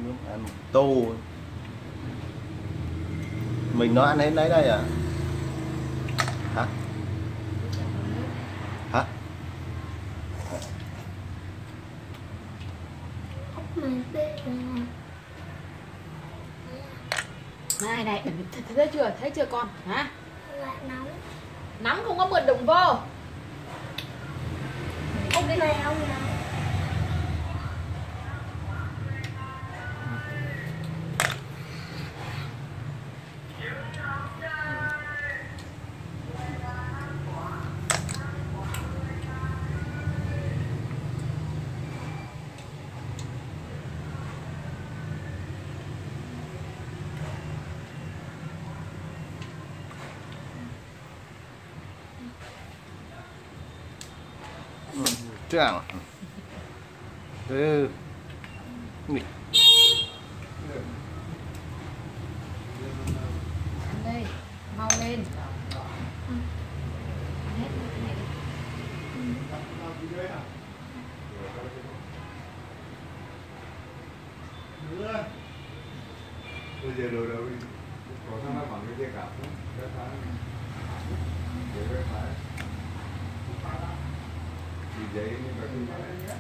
Ăn một tô. Mình nó ăn hết đấy đây à? Hả? Hả? Này này, thấy chưa? Thấy chưa con? Hả? Lại nóng. Nóng không có mượn đụng vô. Ông này ông nào? Chẳng. Ừ. Ăn đây, mau lên. Ăn hết cái này đi. Bây giờ đồ đâu đi, có thằng nào bằng cái dây cạp không? Cái phải, cái phải, thì giấy nhưng mà không phải.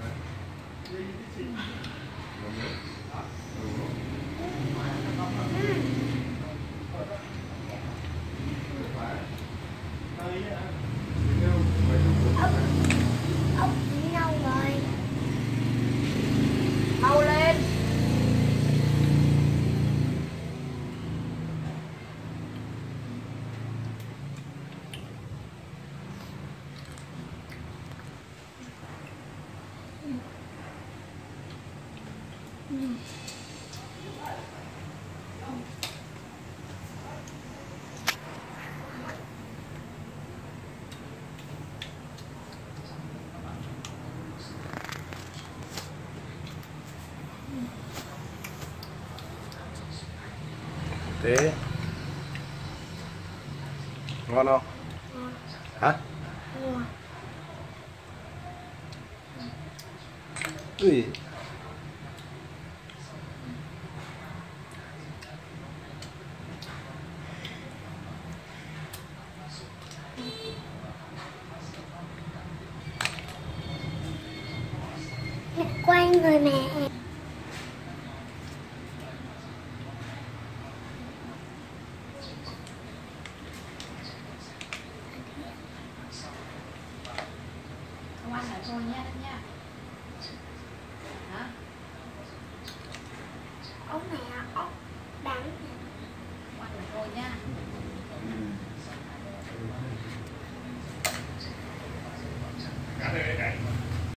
Ông đi đâu rồi? Mau lên. Thế ngon không? Hả? Ngon. Ui. Quay người mẹ. Không ăn là thôi nha nha. Hả? Ông này ông đánh. Không ăn là thôi nha. Cả đây này.